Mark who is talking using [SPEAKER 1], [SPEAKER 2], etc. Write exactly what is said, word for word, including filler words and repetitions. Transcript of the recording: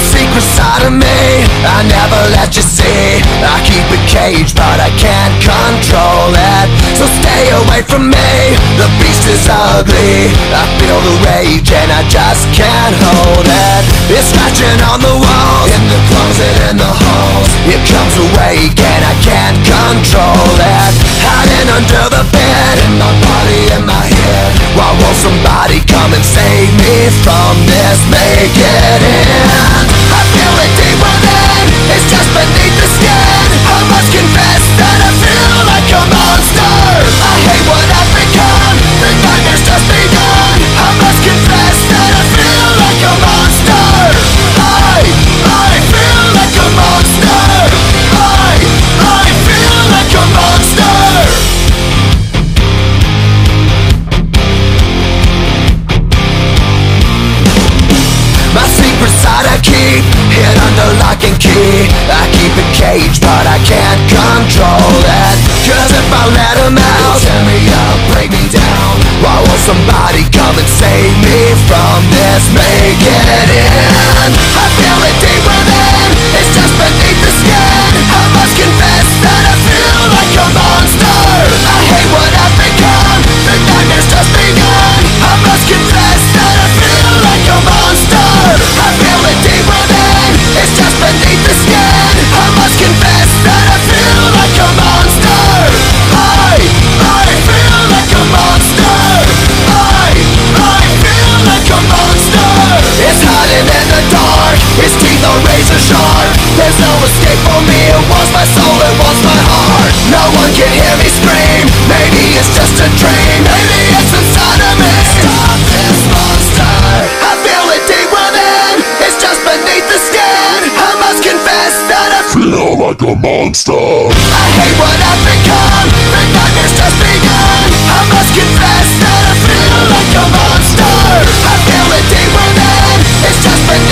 [SPEAKER 1] secret side of me I never let you see. I keep it caged but I can't control it. So stay away from me, the beast is ugly. I feel the rage and I just can't hold it. It's scratching on the walls, in the closet, in the halls. It comes awake and I can't control it. Hiding under the bed, in my body, in my head. Why won't somebody come and save me from this? Make it end. I feel it deep within, it's just beneath the skin. I must confess that I feel like a monster. I hate what I've become, the nightmare's just begun. I must confess that I feel like a monster. I, I feel like a monster. I, I feel like a monster. My secret side I keep hid under lock and key. I keep it caged but I can't control it. Cause if I let him out, he'll tear me up, break me down. Why won't somebody come and save me from this? Make it end. I feel it deep within, it's just beneath the skin. I must confess that I feel like a monster. I hate what I've become, the nightmare's just begun. I must confess that I feel like a monster. I feel it deep within, it's just beneath the skin. I must confess that I feel like a monster. I, I feel like a monster. I, I feel like a monster. It's hiding in the dark, its teeth are razor sharp. There's no escape for me, it wants my soul, it wants my heart. No one can hear me scream, maybe it's just a dream. Maybe it's inside of me. Stop this monster. I feel it deep within, it's just beneath the skin. I must confess that I feel like a monster. I hate what I've become, the nightmare's just begun. I must confess that I feel like a monster. I feel it deep within, it's just beneath